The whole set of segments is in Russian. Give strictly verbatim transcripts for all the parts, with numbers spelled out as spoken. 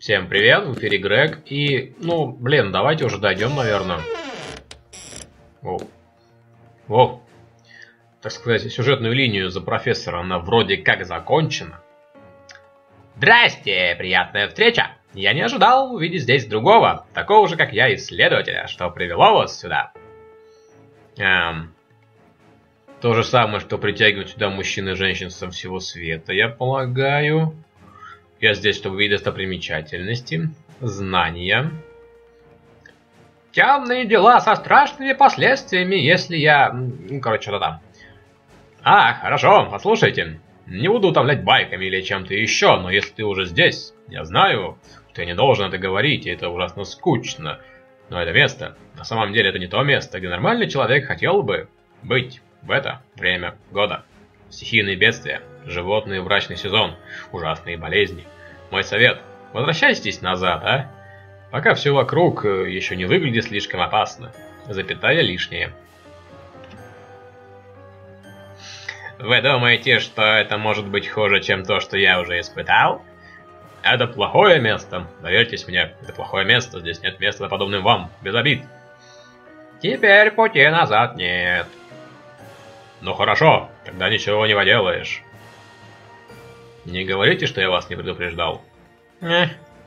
Всем привет, в эфире Грег. И, ну, блин, давайте уже дойдем, наверное. О. О. Так сказать, сюжетную линию за профессора, она вроде как закончена. Здрасте, приятная встреча. Я не ожидал увидеть здесь другого, такого же, как я, исследователя, что привело вас сюда. Эм... То же самое, что притягивать сюда мужчин и женщин со всего света, я полагаю. Я здесь, чтобы видеть достопримечательности, знания. Темные дела со страшными последствиями, если я... Ну, короче, что-то там. А, хорошо, послушайте. Не буду утомлять байками или чем-то еще, но если ты уже здесь, я знаю, что я не должен это говорить, и это ужасно скучно. Но это место, на самом деле, это не то место, где нормальный человек хотел бы быть в это время года. Стихийные бедствия, животные в брачный сезон, ужасные болезни. Мой совет, возвращайтесь назад, а? Пока все вокруг еще не выглядит слишком опасно. Запятая лишнее. Вы думаете, что это может быть хуже, чем то, что я уже испытал? Это плохое место. Доверьтесь мне, это плохое место. Здесь нет места подобным вам, без обид. Теперь пути назад нет. Ну хорошо, тогда ничего не поделаешь. Не говорите, что я вас не предупреждал. Эх.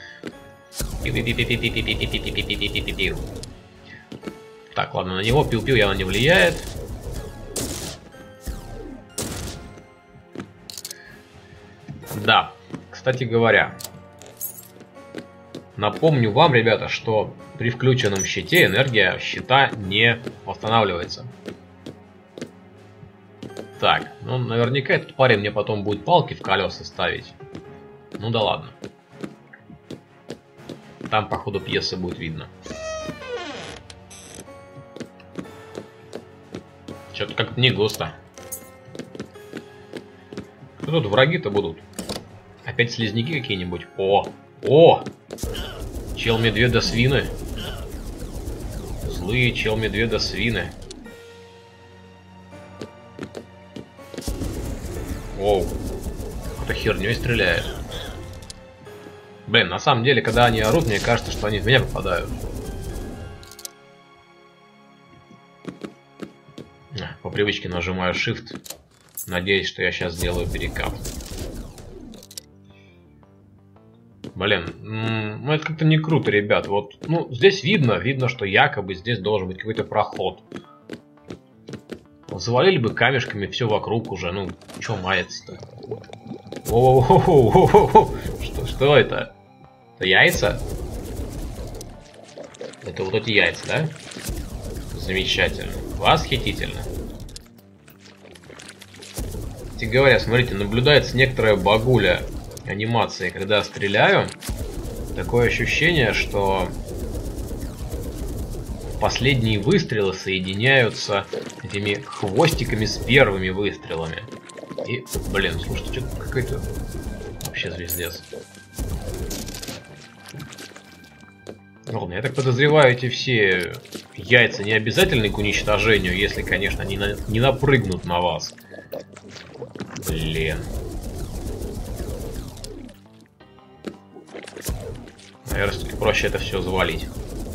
Так, ладно, на него пил-пил явно не влияет. Да, кстати говоря, напомню вам, ребята, что при включенном щите энергия щита не восстанавливается. Так, ну наверняка этот парень мне потом будет палки в колеса ставить. Ну да ладно. Там по ходу пьесы будет видно. Что-то как-то не густо. Что тут враги-то будут? Опять слизняки какие-нибудь? О! О! Чел-медведа-свины. Злые чел-медведа-свины. Оу. Кто-то херней стреляет. Блин, на самом деле, когда они орут, мне кажется, что они в меня попадают. По привычке нажимаю Shift. Надеюсь, что я сейчас сделаю перекат. Блин, ну это как-то не круто, ребят. Вот, ну, здесь видно, видно, что якобы здесь должен быть какой-то проход. Завалили бы камешками все вокруг уже, ну, чё мается-то? Что, что это? Это яйца? Это вот эти яйца, да? Замечательно. Восхитительно. Кстати говоря, смотрите, наблюдается некоторая багуля анимации, когда стреляю. Такое ощущение, что последние выстрелы соединяются этими хвостиками с первыми выстрелами. И, блин, слушайте, что какой-то вообще звездец. Ладно, я так подозреваю, эти все яйца не обязательны к уничтожению, если, конечно, они на... не напрыгнут на вас. Блин. Наверное, все-таки проще это все завалить.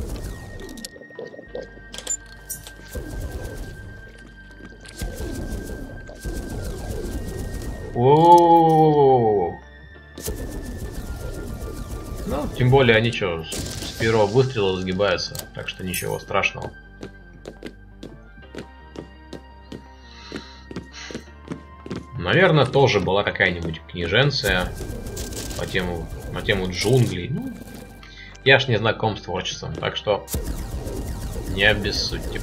О-о-о-о-о-о. Ну, тем более они что, с первого выстрела сгибаются, так что ничего страшного. Наверное, тоже была какая-нибудь книженция по тему, на тему джунглей. Ну, я ж не знаком с творчеством, так что не обессудьте.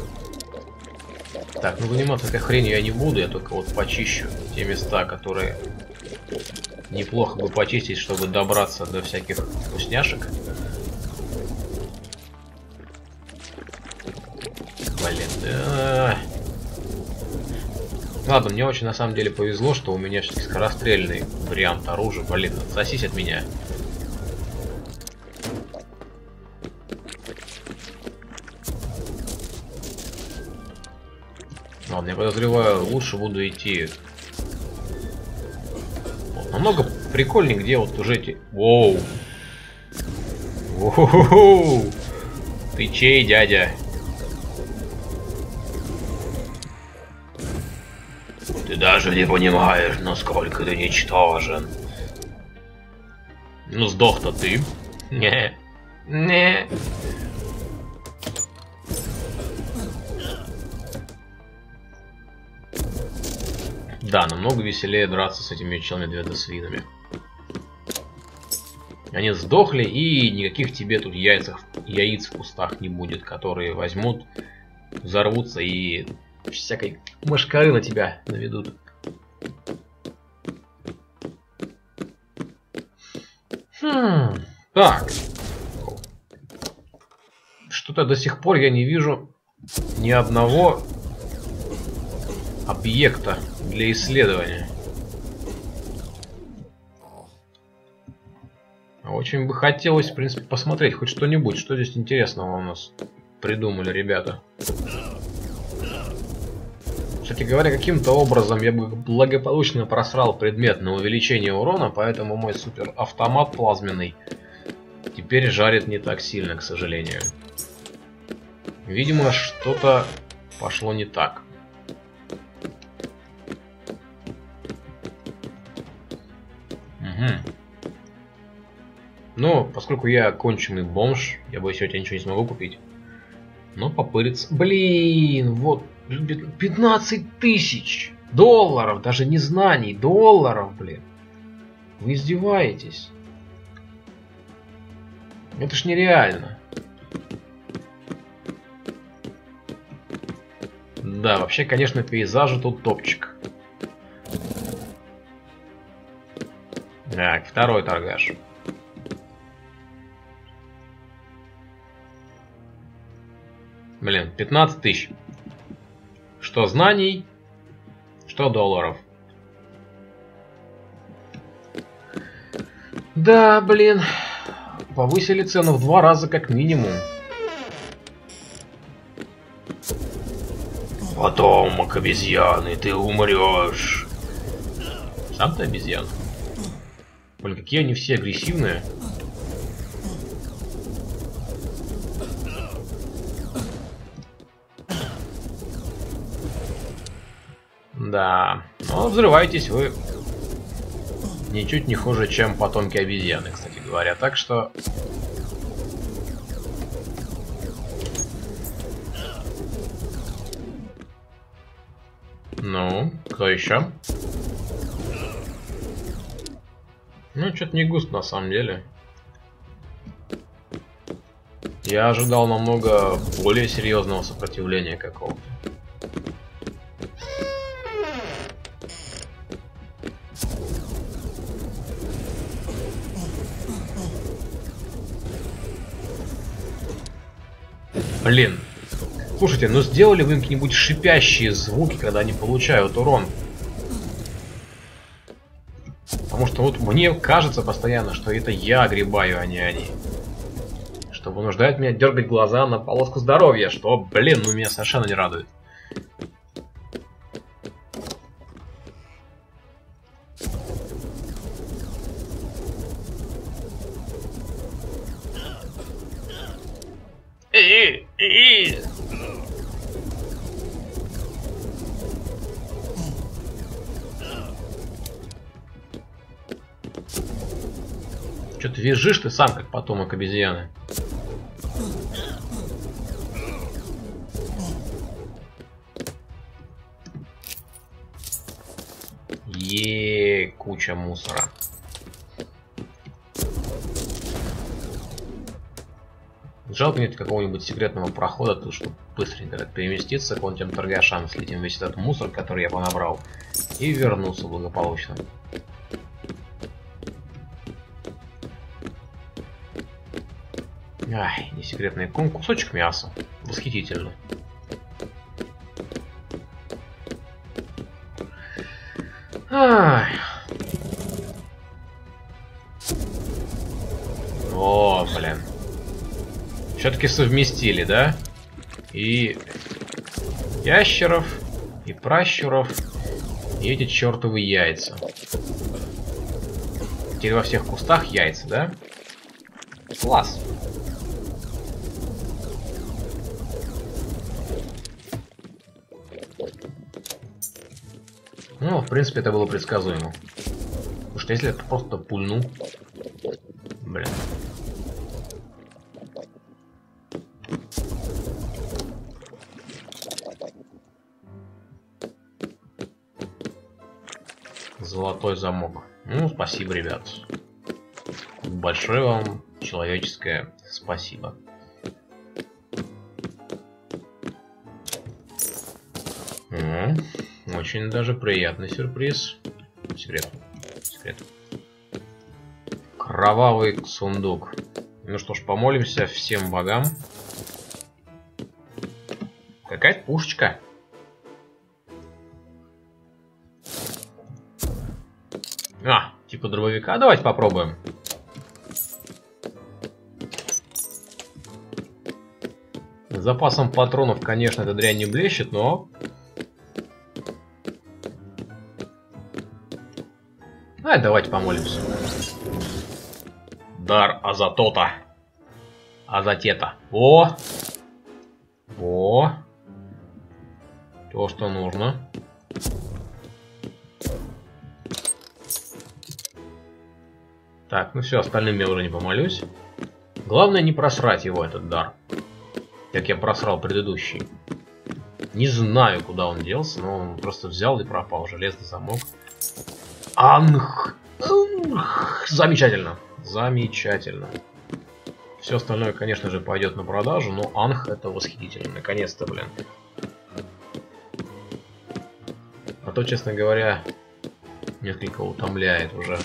Так, ну заниматься этой хренью я не буду, я только вот почищу те места, которые неплохо бы почистить, чтобы добраться до всяких вкусняшек. Блин, да. Ладно, мне очень на самом деле повезло, что у меня все-таки скорострельный вариант оружия. Блин, отсосись от меня. Ладно, я подозреваю, лучше буду идти. Вот, намного прикольнее, где вот уже эти... Воу! У-ху-ху-ху! Ты чей, дядя? Ты даже не понимаешь, насколько ты ничтожен. Ну, сдох-то ты. Не. Не. Да, намного веселее драться с этими челами-дведосвинами. Они сдохли, и никаких тебе тут яйцах, яиц в кустах не будет, которые возьмут, взорвутся и всякой мошкары на тебя наведут. Хм, так. Что-то до сих пор я не вижу ни одного объекта для исследования. Очень бы хотелось, в принципе, посмотреть хоть что-нибудь, что здесь интересного у нас придумали ребята. Кстати говоря, каким-то образом я бы благополучно просрал предмет на увеличение урона, поэтому мой супер автомат плазменный теперь жарит не так сильно, к сожалению. Видимо, что-то пошло не так. Угу. Но поскольку я конченый бомж, я боюсь, я ничего не смогу купить. Но попыриться. Блин, вот пятнадцать тысяч долларов, даже не знаний, долларов, блин. Вы издеваетесь? Это ж нереально. Да, вообще, конечно, пейзажи тут топчик. Так, второй торгаш. Блин, пятнадцать тысяч. Что знаний, что долларов. Да, блин. Повысили цену в два раза как минимум. Потомок обезьяны, ты умрешь. Сам ты обезьян. Блин, какие они все агрессивные. Да, но взрываетесь вы ничуть не хуже, чем потомки обезьяны, кстати говоря. Так что... Ну, кто еще? Ну, что-то не густо на самом деле. Я ожидал намного более серьезного сопротивления какого-то. Блин. Слушайте, ну сделали вы какие-нибудь шипящие звуки, когда они получают урон? Потому что вот мне кажется постоянно, что это я огребаю, а не они. Что вынуждает меня дергать глаза на полоску здоровья, что, блин, ну меня совершенно не радует. Что ты визжишь ты сам, как потомок обезьяны? Еее, куча мусора. Жалко нет какого-нибудь секретного прохода, тут, чтобы быстренько так переместиться к вон тем торгашам, слетим весь этот мусор, который я понабрал, и вернуться благополучно. Ай, не секретный ком, кусочек мяса. Восхитительно. Ай. О, блин. Все-таки совместили, да? И ящеров, и пращуров, и эти чертовы яйца. Теперь во всех кустах яйца, да? Класс. Ну, в принципе, это было предсказуемо. Потому что если это просто пульну... Блин. Золотой замок. Ну, спасибо, ребят. Большое вам человеческое спасибо. М-м, очень даже приятный сюрприз. Секрет. Секрет. Кровавый сундук. Ну что ж, помолимся всем богам. Какая-то пушечка. А, типа дробовика. Давайте попробуем. С запасом патронов, конечно, эта дрянь не блещет, но... А, давайте помолимся. Дар Азатота. Азатета. О! О! То, что нужно. Так, ну все, остальным я уже не помолюсь. Главное не просрать его, этот дар. Как я просрал предыдущий. Не знаю, куда он делся, но он просто взял и пропал. Железный замок. Анх! Анх! Замечательно. Замечательно. Все остальное, конечно же, пойдет на продажу, но Анх — это восхитительно. Наконец-то, блин. А то, честно говоря, несколько утомляет уже.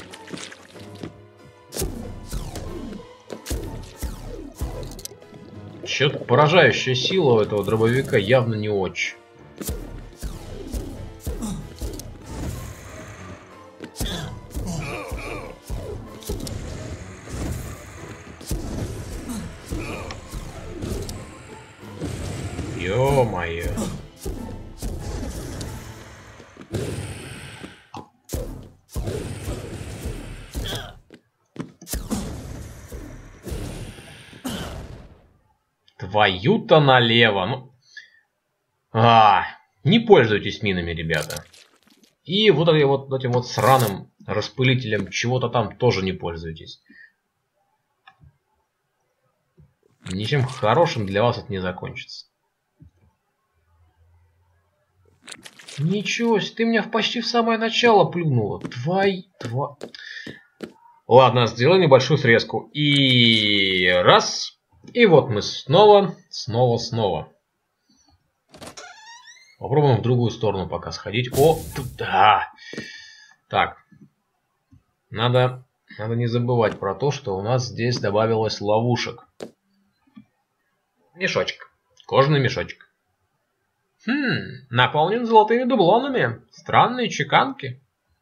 Чё-то поражающая сила у этого дробовика явно не очень. Ё-моё. Твою-то налево. Ну... А, не пользуйтесь минами, ребята. И вот, вот этим вот сраным распылителем чего-то там тоже не пользуйтесь. Ничем хорошим для вас это не закончится. Ничего себе, ты меня почти в самое начало плюнула. Твой... Тва... Ладно, сделай небольшую срезку. И раз... И вот мы снова, снова, снова. Попробуем в другую сторону пока сходить. О, да. Так. Надо, надо не забывать про то, что у нас здесь добавилось ловушек. Мешочек. Кожаный мешочек. Хм, наполнен золотыми дублонами. Странные чеканки.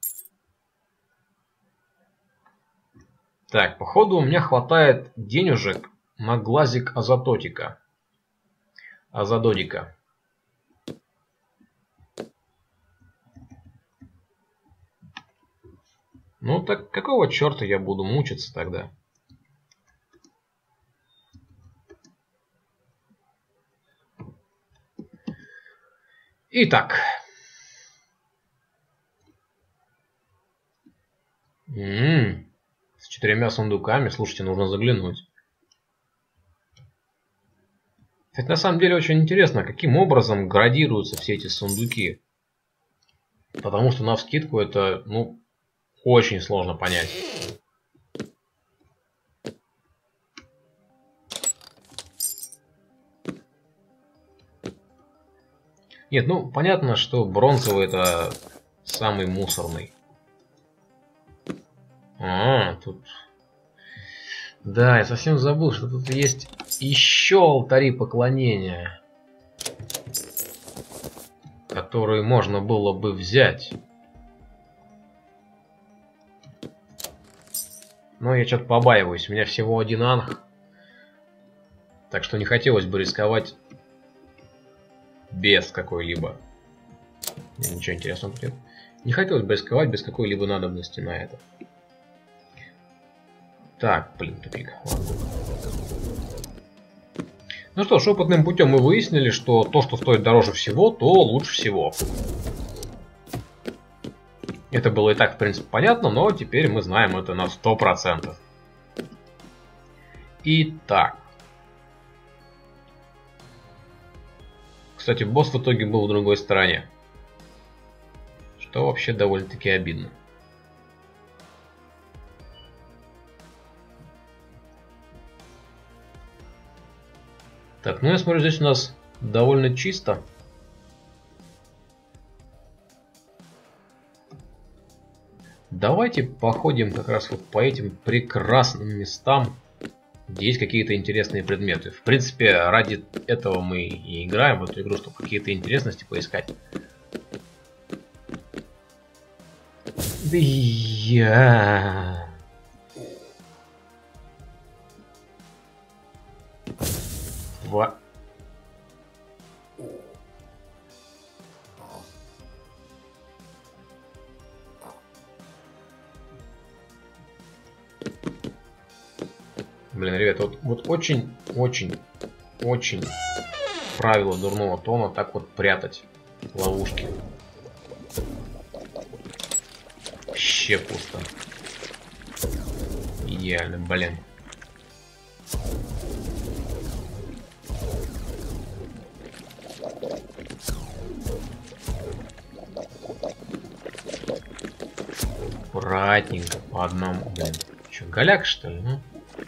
Так, походу у меня хватает денежек на глазик азототика. Азододика. Ну так какого черта я буду мучиться тогда? Итак. М-м-м. С четырьмя сундуками. Слушайте, нужно заглянуть. Кстати, на самом деле очень интересно, каким образом градируются все эти сундуки. Потому что навскидку это, ну, очень сложно понять. Нет, ну, понятно, что бронзовый это самый мусорный. А, тут... Да, я совсем забыл, что тут есть еще алтари поклонения, которые можно было бы взять. Но я что-то побаиваюсь, у меня всего один анх. Так что не хотелось бы рисковать без какой-либо... Ничего интересного тут нет. Не хотелось бы рисковать без какой-либо надобности на это. Так, блин, тупик. Ладно. Ну что ж, опытным путем мы выяснили, что то, что стоит дороже всего, то лучше всего. Это было и так, в принципе, понятно, но теперь мы знаем это на сто процентов. Итак. Кстати, босс в итоге был в другой стороне. Что вообще довольно-таки обидно. Так, ну я смотрю, здесь у нас довольно чисто. Давайте походим как раз вот по этим прекрасным местам, где есть какие-то интересные предметы. В принципе, ради этого мы и играем в эту игру, чтобы какие-то интересности поискать. Да я... Во... Блин, ребята, вот, вот очень, очень, очень правило дурного тона так вот прятать ловушки. Вообще пусто. Идеально, блин. Аккуратненько, по одному, блин. Че, голяк, что ли, ну?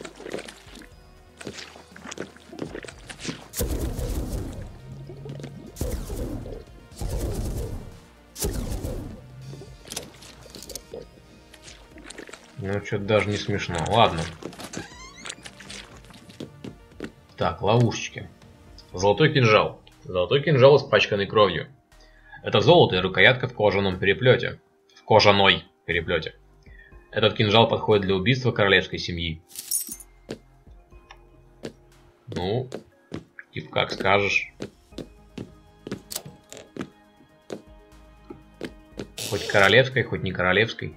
Ну, что-то даже не смешно. Ладно. Так, ловушечки. Золотой кинжал. Золотой кинжал, испачканный кровью. Это золото и рукоятка в кожаном переплете. В кожаной переплете. Этот кинжал подходит для убийства королевской семьи. Ну, типа как скажешь. Хоть королевской, хоть не королевской.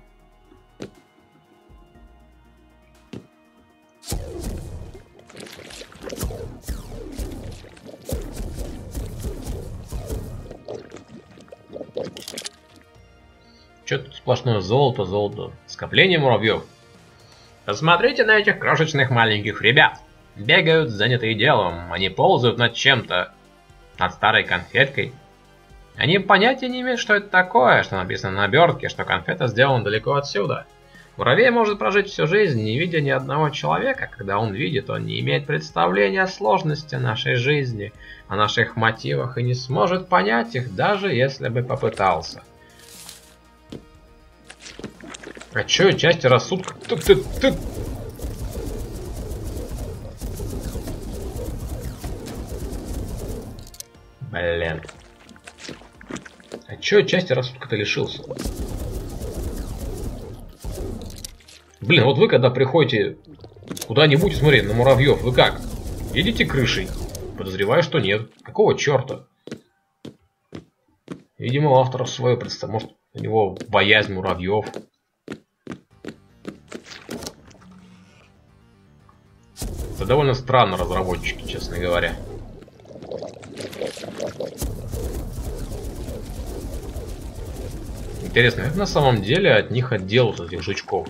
Что тут сплошное золото, золото. Скопление муравьев. Посмотрите на этих крошечных маленьких ребят. Бегают, занятые делом. Они ползают над чем-то. Над старой конфеткой. Они понятия не имеют, что это такое, что написано на обертке, что конфета сделана далеко отсюда. Муравей может прожить всю жизнь, не видя ни одного человека. Когда он видит, он не имеет представления о сложности нашей жизни, о наших мотивах и не сможет понять их, даже если бы попытался. А чё, части рассудка? Ты, ты, ты... Блин. А чё, части рассудка-то лишился? Блин, вот вы когда приходите куда-нибудь, смотри, на муравьев, вы как? Едете крышей? Подозреваю, что нет. Какого черта? Видимо, у автора свое представление. Может, у него боязнь муравьев. Это довольно странно, разработчики, честно говоря. Интересно, как на самом деле от них отделают, этих жучков?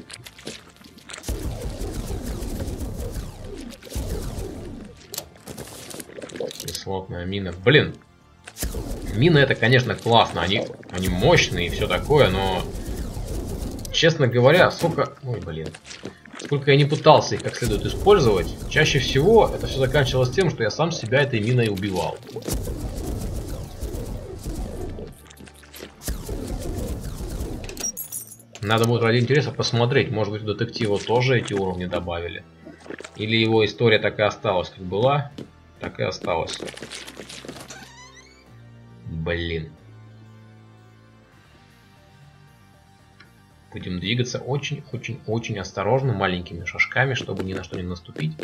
Кислотная мина. Блин, мины это, конечно, классно. Они, они мощные и все такое, но... Честно говоря, сколько... Ой, блин. Сколько я не пытался их как следует использовать, чаще всего это все заканчивалось тем, что я сам себя этой миной убивал. Надо будет ради интереса посмотреть, может быть, у детектива тоже эти уровни добавили. Или его история так и осталась, как была, так и осталась. Блин. Будем двигаться очень-очень-очень осторожно, маленькими шажками, чтобы ни на что не наступить.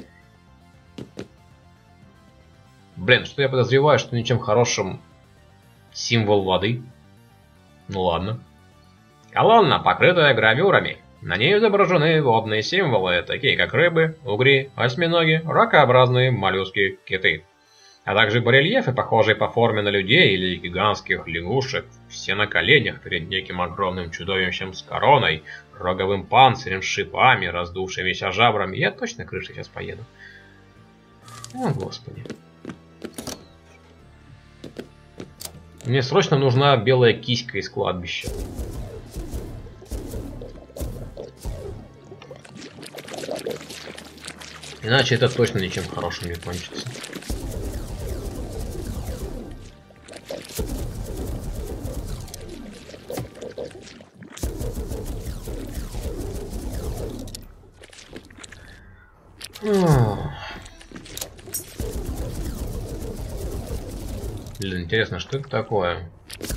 Блин, что я подозреваю, что ничем хорошим символ воды. Ну ладно. Колонна, покрытая гравюрами. На ней изображены водные символы, такие как рыбы, угри, осьминоги, ракообразные моллюски, киты. А также барельефы, похожие по форме на людей или гигантских лягушек, все на коленях перед неким огромным чудовищем с короной, роговым панцирем, шипами, раздувшимися жабрами. Я точно крышей сейчас поеду. О, господи. Мне срочно нужна белая киська из кладбища. Иначе это точно ничем хорошим не кончится. Блин, интересно, что это такое?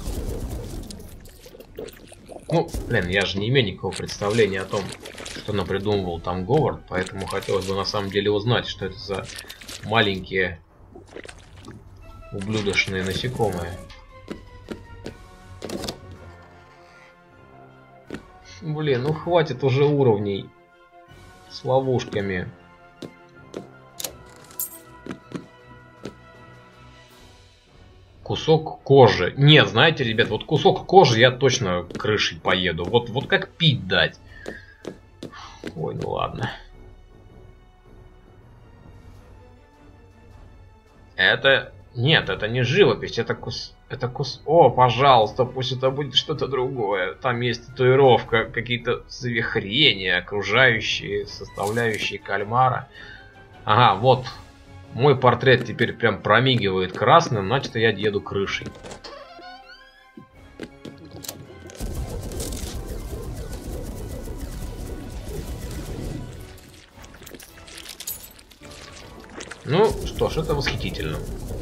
Ну, блин, я же не имею никакого представления о том, что напридумывал там Говард, поэтому хотелось бы на самом деле узнать, что это за маленькие ублюдочные насекомые. Блин, ну хватит уже уровней с ловушками. Кусок кожи. Нет, знаете, ребят, вот кусок кожи я точно крышей поеду. Вот, вот как пить дать. Ой, ну ладно. Это... Нет, это не живопись, это кус... Это кус... О, пожалуйста, пусть это будет что-то другое. Там есть татуировка, какие-то завихрения, окружающие, составляющие кальмара. Ага, вот. Мой портрет теперь прям промигивает красным, значит я еду крышей. Ну что ж, это восхитительно.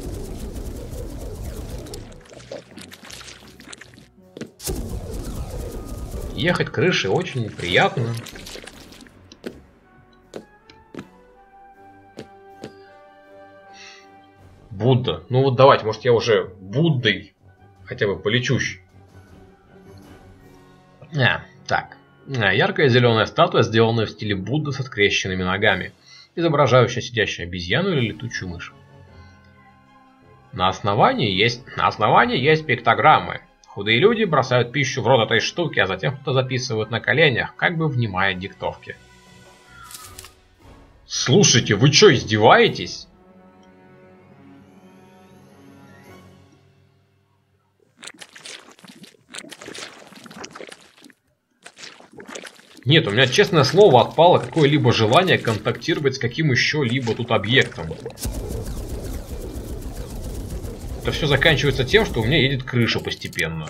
Ехать крышей очень приятно. Будда. Ну вот давайте, может я уже Буддой хотя бы полечущий. А, так. Яркая зеленая статуя, сделанная в стиле Будды со скрещенными ногами, изображающая сидящую обезьяну или летучую мышь. На основании есть, на основании есть пиктограммы. Худые люди бросают пищу в рот этой штуки, а затем кто-то записывает на коленях, как бы внимая диктовки. Слушайте, вы что, издеваетесь? Нет, у меня, честное слово, отпало какое-либо желание контактировать с каким еще-либо тут объектом. Это все заканчивается тем, что у меня едет крыша постепенно.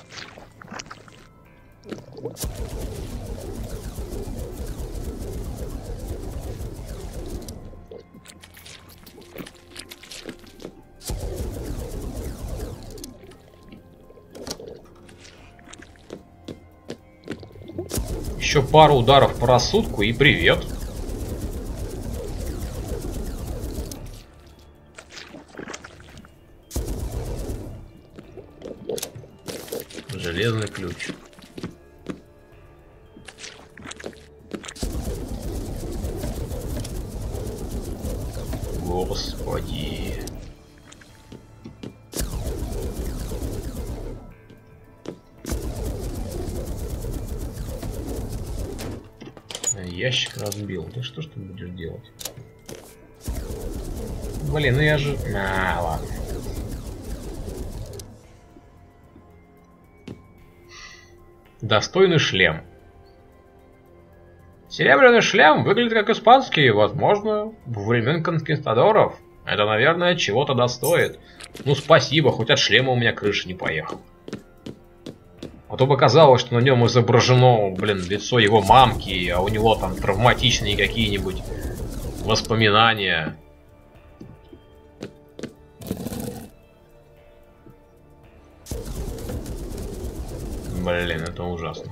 Еще пару ударов по рассудку и привет. Железный ключ. Господи. Ящик разбил. Да что ж ты будешь делать? Блин, ну я же... А, ладно. Достойный шлем. Серебряный шлем выглядит как испанский, возможно, во времен конкистадоров. Это, наверное, чего-то достоит. Ну, спасибо, хоть от шлема у меня крыша не поехала. А то бы казалось, что на нем изображено, блин, лицо его мамки, а у него там травматичные какие-нибудь воспоминания. Блин, это ужасно.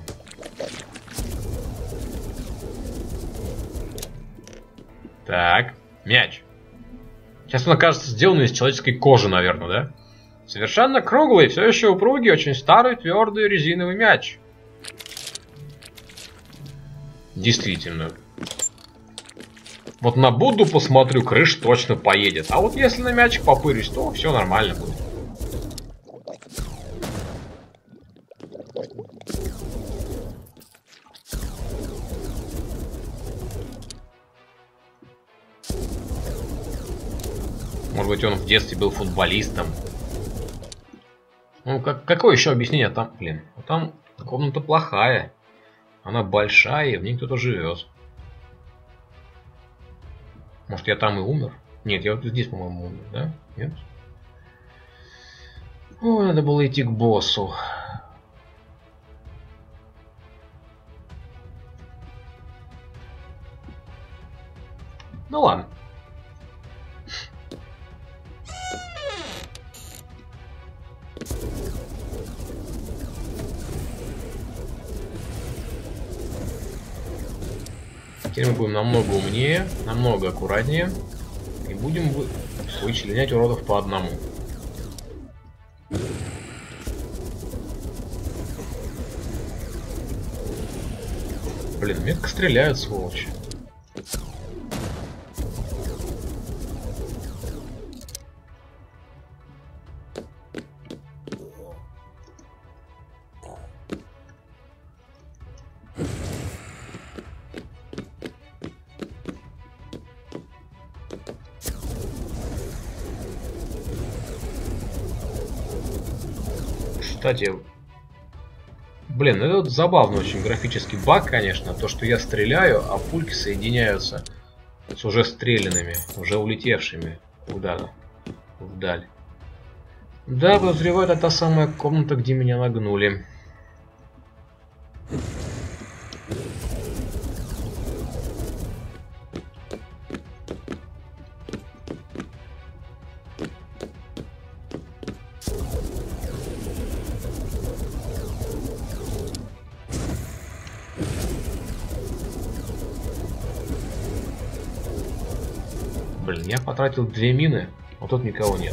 Так, мяч. Сейчас он окажется сделан из человеческой кожи, наверное, да? Совершенно круглый, все еще упругий, очень старый, твердый резиновый мяч. Действительно. Вот на Будду посмотрю, крыш точно поедет. А вот если на мячик попырюсь, то все нормально будет. Может быть, он в детстве был футболистом. Ну, как, какое еще объяснение там? Блин, там комната плохая. Она большая, и в ней кто-то живет. Может, я там и умер? Нет, я вот здесь, по-моему, умер, да? Нет? Ой, надо было идти к боссу. Ну ладно. Теперь мы будем намного умнее, намного аккуратнее. И будем вычленять уродов по одному. Блин, метко стреляют, сволочи. Кстати, блин, это вот забавный очень графический баг, конечно, то, что я стреляю, а пульки соединяются с уже стрелянными, уже улетевшими куда-то вдаль. Да, подозреваю, это та самая комната, где меня нагнули. Блин, я потратил две мины, а тут никого нет.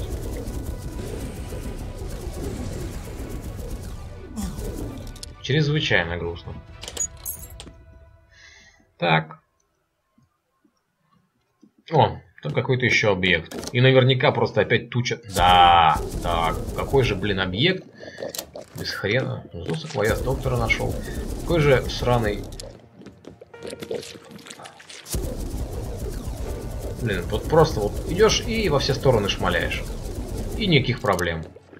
Чрезвычайно грустно. Так. О, там какой-то еще объект. И наверняка просто опять туча... Да, так, какой же, блин, объект? Без хрена. Внизу саквояж доктора нашел. Какой же сраный... Блин, вот просто вот идешь и во все стороны шмаляешь. И никаких проблем.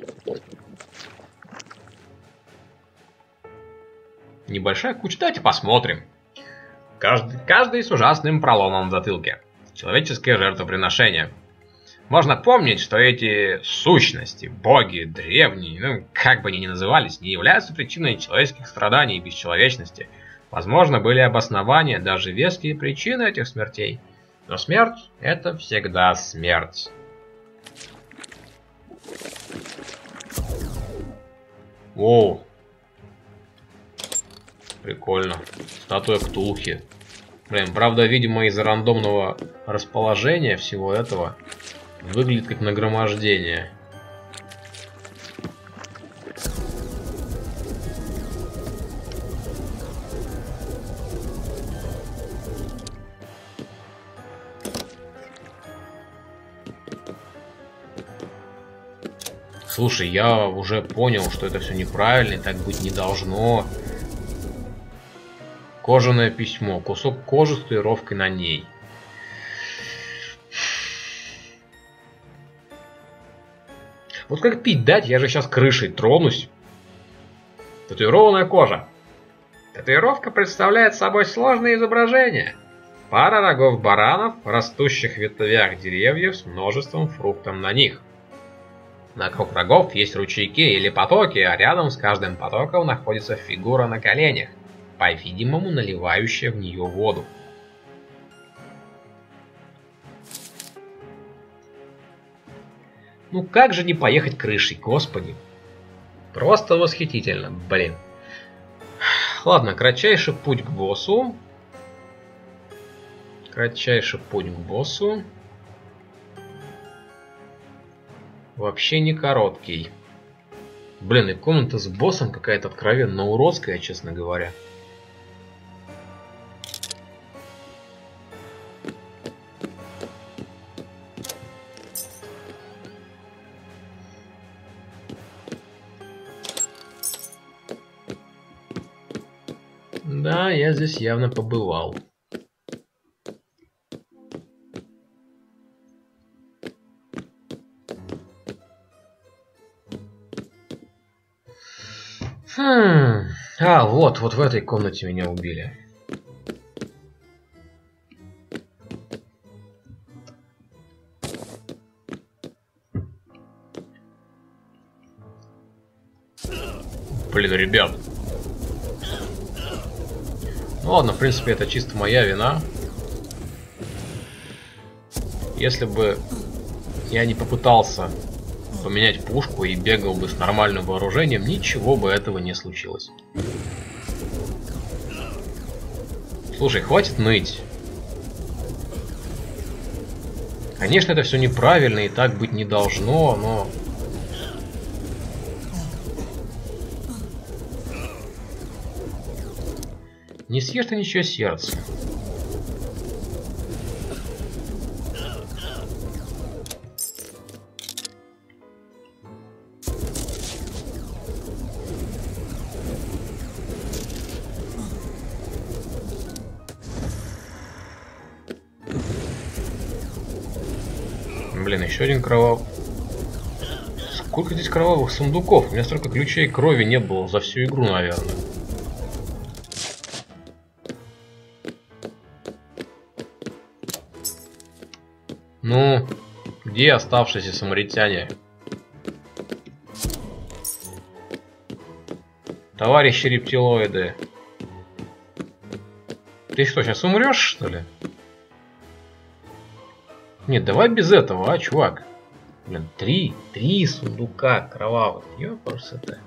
Небольшая куча. Давайте посмотрим. Каждый, каждый с ужасным проломом в затылке. Человеческое жертвоприношение. Можно помнить, что эти сущности, боги, древние, ну, как бы они ни назывались, не являются причиной человеческих страданий и бесчеловечности. Возможно, были обоснования, даже веские причины этих смертей. Но смерть — это всегда смерть. О, прикольно. Статуя Ктулхи. Блин, правда, видимо, из-за рандомного расположения всего этого выглядит как нагромождение. Слушай, я уже понял, что это все неправильно и так быть не должно. Кожаное письмо. Кусок кожи с татуировкой на ней. Вот как пить дать, я же сейчас крышей тронусь. Татуированная кожа. Татуировка представляет собой сложное изображение. Пара рогов баранов, растущих в ветвях деревьев с множеством фруктов на них. Вокруг рогов есть ручейки или потоки, а рядом с каждым потоком находится фигура на коленях, по-видимому, наливающая в нее воду. Ну как же не поехать крышей, господи. Просто восхитительно, блин. Ладно, кратчайший путь к боссу. Кратчайший путь к боссу. Вообще не короткий. Блин, и комната с боссом какая-то откровенно уродская, честно говоря. Да, я здесь явно побывал. Хм. А, вот, вот в этой комнате меня убили. Блин, ребят. Ну ладно, в принципе, это чисто моя вина. Если бы я не попытался поменять пушку и бегал бы с нормальным вооружением, ничего бы этого не случилось. Слушай, хватит ныть. Конечно, это все неправильно и так быть не должно, но... Не съешь ты ничего сердца. Блин, еще один кровав... Сколько здесь кровавых сундуков? У меня столько ключей крови не было за всю игру, наверное. Ну, где оставшиеся самаритяне? Товарищи рептилоиды. Ты что, сейчас умрешь, что ли? Нет, давай без этого, а, чувак? Блин, три, три сундука кровавых. Ёпарсы-то.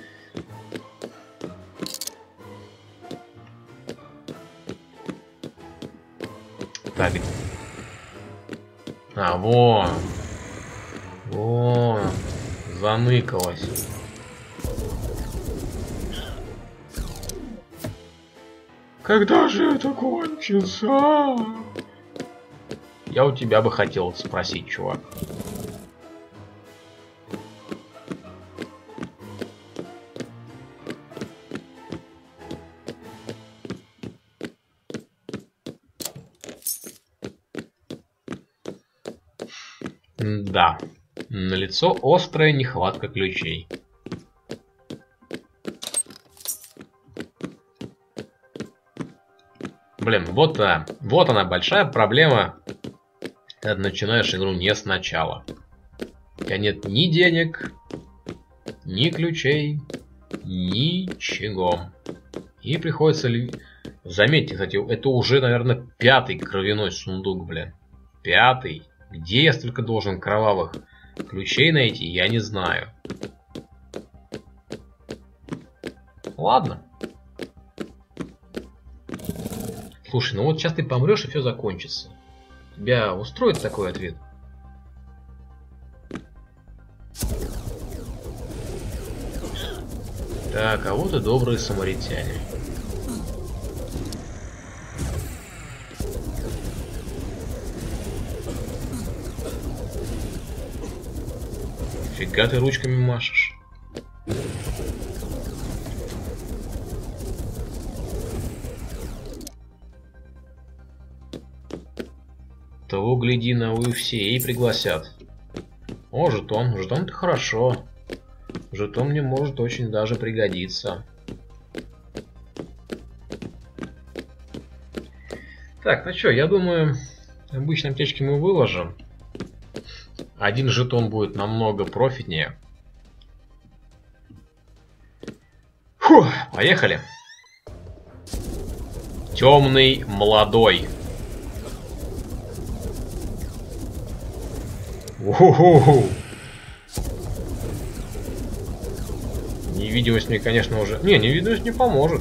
Так. А, вон. Вон. Заныкалась. Когда же это кончится? Я у тебя бы хотел спросить, чувак. Да, налицо острая нехватка ключей. Блин, вот она, вот она большая проблема, когда начинаешь игру не сначала. У тебя нет ни денег, ни ключей, ничего. И приходится... Заметьте, кстати, это уже, наверное, пятый кровяной сундук, блин. Пятый. Где я столько должен кровавых ключей найти, я не знаю. Ладно. Слушай, ну вот сейчас ты помрешь и все закончится. Тебя устроит такой ответ? Так, а вот и добрые самаритяне. Фига ты ручками машешь. Того гляди, на ю эф си и пригласят. О, жетон. Жетон-то хорошо. Жетон мне может очень даже пригодиться. Так, ну что, я думаю, обычные аптечки мы выложим. Один жетон будет намного профитнее. Фух, поехали. Темный молодой. У-ху-ху-ху. Невидимость мне, конечно, уже... Не, невидимость не поможет.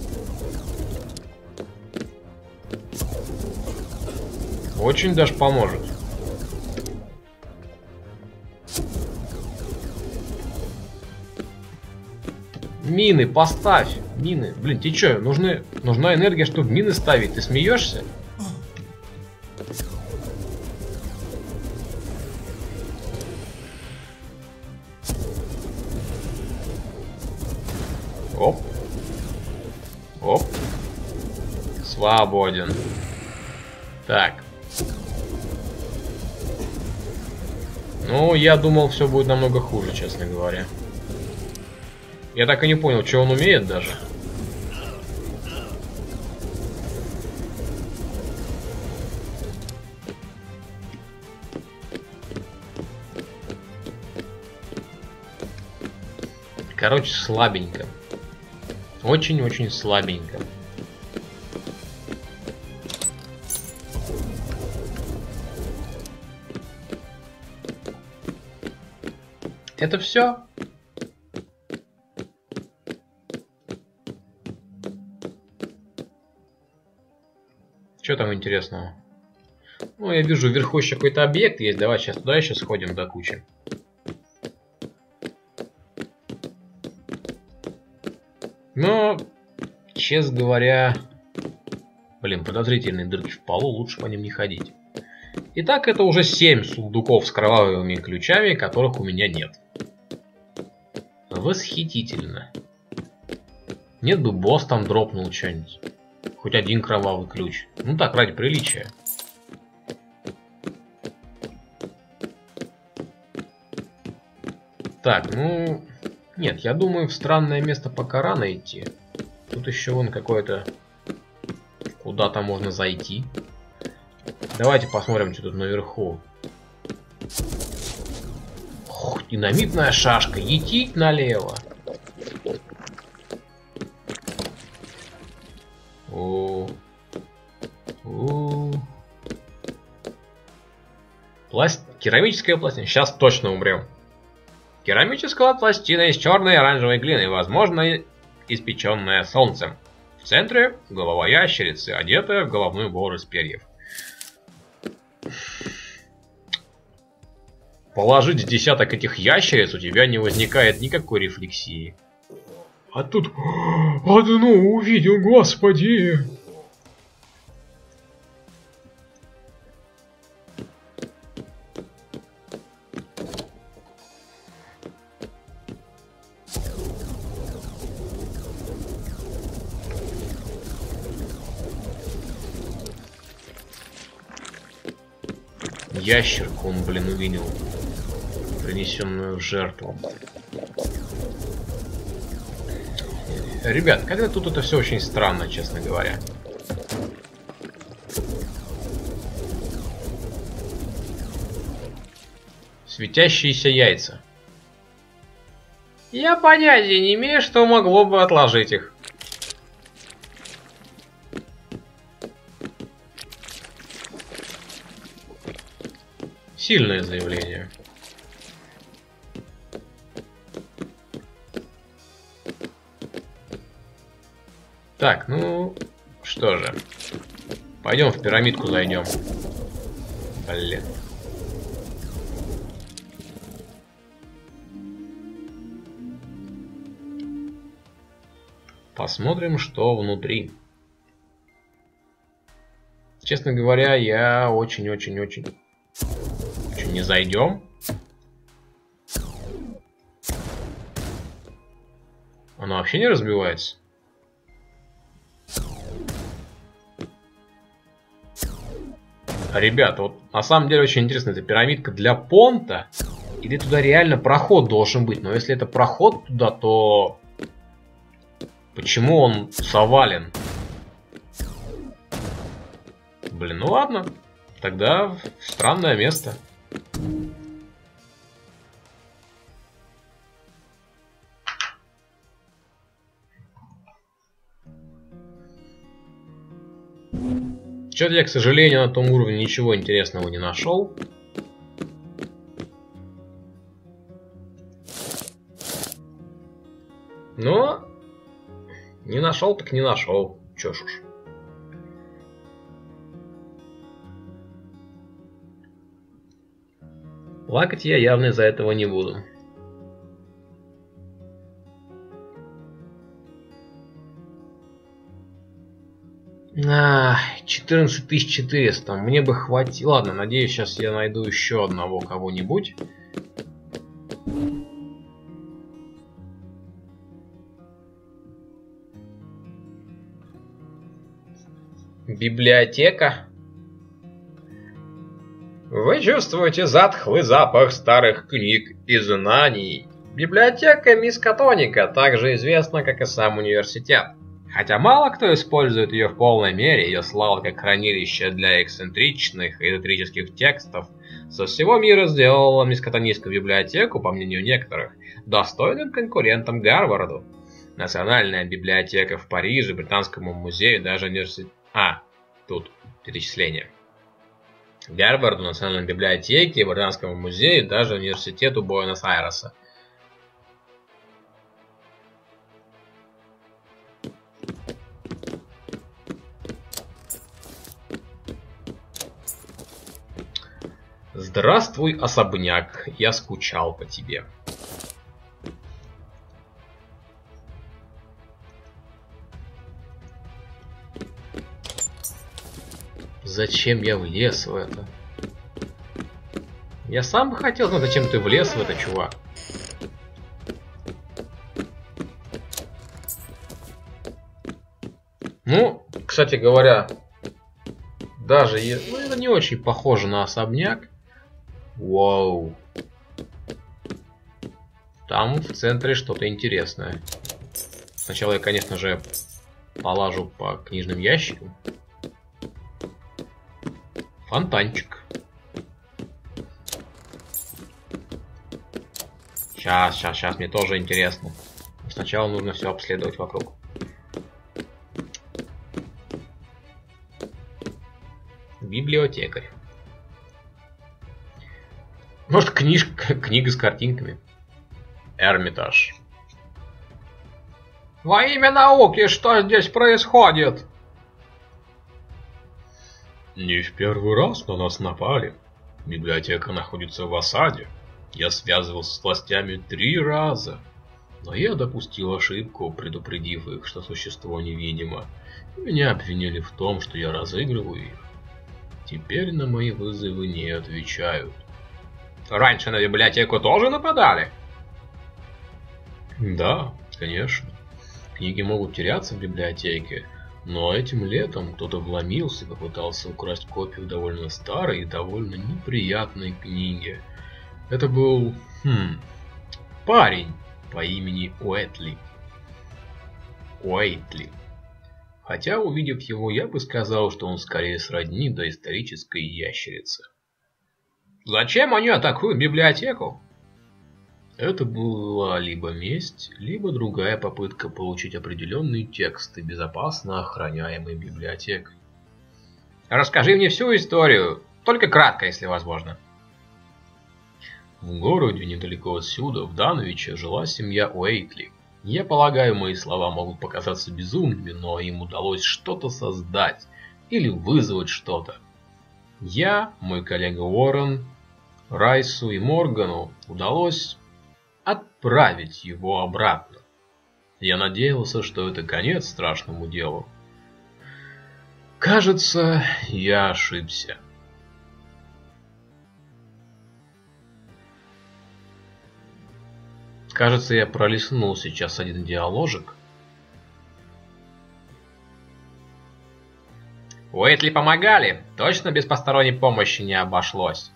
Очень даже поможет. Мины поставь. Мины. Блин, тебе что, нужны, нужна энергия, чтобы мины ставить? Ты смеешься? Оп. Оп. свободен. Так. Ну, я думал, все будет намного хуже, честно говоря. Я так и не понял, что он умеет даже. Короче, слабенько. Очень-очень слабенько. Это все? Что там интересного? Ну, я вижу, вверху еще какой-то объект есть. Давай сейчас туда еще сходим до кучи. Но, честно говоря... Блин, подозрительные дырки в полу, лучше по ним не ходить. Итак, это уже семь сундуков с кровавыми ключами, которых у меня нет. Восхитительно. Нет бы босс там дропнул что-нибудь. Хоть один кровавый ключ. Ну так, ради приличия. Так, ну... Нет, я думаю, в странное место пока рано идти. Тут еще вон какое-то... Куда-то можно зайти. Давайте посмотрим, что тут наверху. Ох, динамитная шашка. Етить налево. О, о. Пласт... Керамическая пластина. Сейчас точно умрем. Керамическая пластина из черной и оранжевой глины, возможно, испеченная солнцем. В центре голова ящерицы, одетая в головной убор из перьев. Положить десяток этих ящериц, у тебя не возникает никакой рефлексии. А тут одну увидел, господи! Ящерку он, блин, увидел, принесенную в жертву. Ребят, как-то тут это все очень странно, честно говоря. Светящиеся яйца. Я понятия не имею, что могло бы отложить их. Сильное заявление. Так, ну что же. Пойдем в пирамидку зайдем. Блин. Посмотрим, что внутри. Честно говоря, я очень-очень-очень... Не зайдем. Она вообще не разбивается. Ребята, вот на самом деле очень интересно, это пирамидка для понта, или туда реально проход должен быть? Но если это проход туда, то почему он завален? Блин, ну ладно. Тогда странное место. Что-то я, к сожалению, на том уровне ничего интересного не нашел. Но не нашел, так не нашел. Чё ж уж. Плакать я явно из-за этого не буду. Ах, четырнадцать тысяч четыреста. Мне бы хватило. Ладно, надеюсь, сейчас я найду еще одного кого-нибудь. Библиотека. Вы чувствуете затхлый запах старых книг и знаний. Библиотека Мискатоника также известна, как и сам университет. Хотя мало кто использует ее в полной мере, ее слава как хранилище для эксцентричных и эзотерических текстов, со всего мира сделала Мискатонийскую библиотеку, по мнению некоторых, достойным конкурентом Гарварду. Национальная библиотека в Париже, Британскому музею, даже университет... А, тут перечисление. Гарварду, Национальной библиотеке, Британскому музею, даже университету Буэнос-Айреса. Здравствуй, особняк, я скучал по тебе. Зачем я влез в это? Я сам бы хотел знать, зачем ты влез в это, чувак. Ну, кстати говоря, даже ну, это не очень похоже на особняк. Вау. Там в центре что-то интересное. Сначала я, конечно же, полажу по книжным ящикам. Фонтанчик. Сейчас, сейчас, сейчас, мне тоже интересно. Сначала нужно все обследовать вокруг. Библиотекарь. Может, книжка, книга с картинками. Эрмитаж. Во имя науки, что здесь происходит? Не в первый раз на нас напали. Библиотека находится в осаде. Я связывался с властями три раза. Но я допустил ошибку, предупредив их, что существо невидимо. Меня обвинили в том, что я разыгрываю их. Теперь на мои вызовы не отвечают. Раньше на библиотеку тоже нападали? Да, конечно. Книги могут теряться в библиотеке, но этим летом кто-то вломился и попытался украсть копию довольно старой и довольно неприятной книги. Это был, хм, парень по имени Уэтли. Уэйтли. Хотя, увидев его, я бы сказал, что он скорее сродни доисторической ящерице. Зачем они атакуют библиотеку? Это была либо месть, либо другая попытка получить определенные тексты, безопасно охраняемой библиотекой. Расскажи мне всю историю, только кратко, если возможно. В городе недалеко отсюда, в Данвиче, жила семья Уэйтли. Я полагаю, мои слова могут показаться безумными, но им удалось что-то создать или вызвать что-то. Я, мой коллега Уоррен, Райсу и Моргану удалось отправить его обратно. Я надеялся, что это конец страшному делу. Кажется, я ошибся. Кажется, я пролистнул сейчас один диаложик. Уэйтли помогали. Точно без посторонней помощи не обошлось.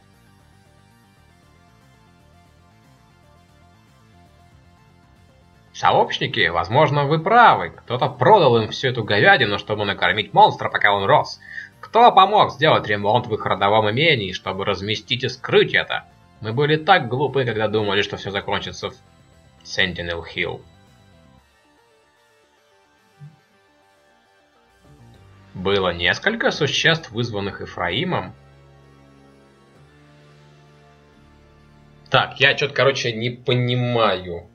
Сообщники, возможно, вы правы. Кто-то продал им всю эту говядину, чтобы накормить монстра, пока он рос. Кто помог сделать ремонт в их родовом имении, чтобы разместить и скрыть это? Мы были так глупы, когда думали, что все закончится в Сентинел-Хилл. Было несколько существ, вызванных Ефраимом. Так, я что-то, короче, не понимаю.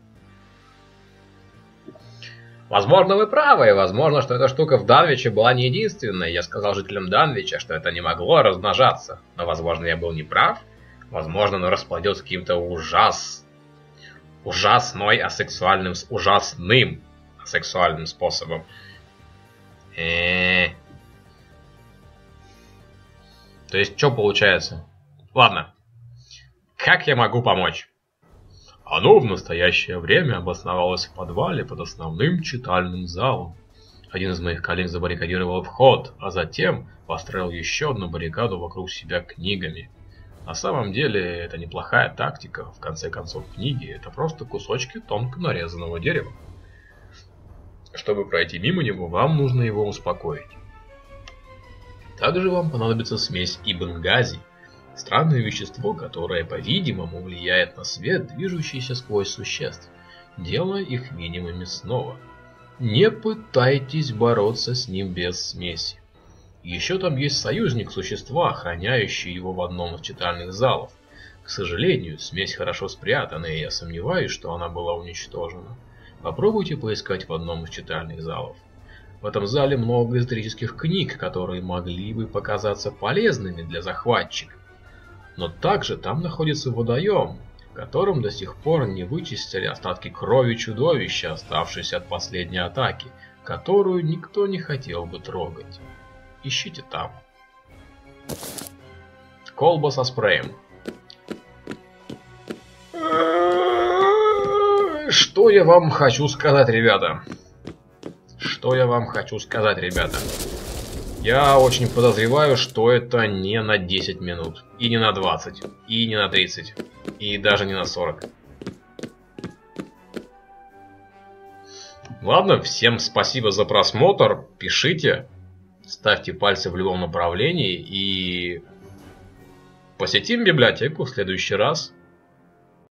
Возможно, вы правы, возможно, что эта штука в Данвиче была не единственной. Я сказал жителям Данвича, что это не могло размножаться. Но, возможно, я был неправ. Возможно, оно расплодилось каким-то ужас... ужасной асексуальным... ужасным асексуальным способом. Э-э-э. То есть, что получается? Ладно. Как я могу помочь? Оно в настоящее время обосновалось в подвале под основным читальным залом. Один из моих коллег забаррикадировал вход, а затем построил еще одну баррикаду вокруг себя книгами. На самом деле это неплохая тактика. В конце концов, книги — это просто кусочки тонко нарезанного дерева. Чтобы пройти мимо него, вам нужно его успокоить. Также вам понадобится смесь ибн-гази, странное вещество, которое, по-видимому, влияет на свет, движущийся сквозь существ, делая их видимыми снова. Не пытайтесь бороться с ним без смеси. Еще там есть союзник существа, охраняющий его в одном из читальных залов. К сожалению, смесь хорошо спрятана, и я сомневаюсь, что она была уничтожена. Попробуйте поискать в одном из читальных залов. В этом зале много исторических книг, которые могли бы показаться полезными для захватчика. Но также там находится водоем, в котором до сих пор не вычистили остатки крови чудовища, оставшиеся от последней атаки, которую никто не хотел бы трогать. Ищите там. Колба со спреем. Что я вам хочу сказать, ребята? Что я вам хочу сказать, ребята? Я очень подозреваю, что это не на десять минут, и не на двадцать, и не на тридцать, и даже не на сорок. Ладно, всем спасибо за просмотр, пишите, ставьте пальцы в любом направлении и посетим библиотеку в следующий раз.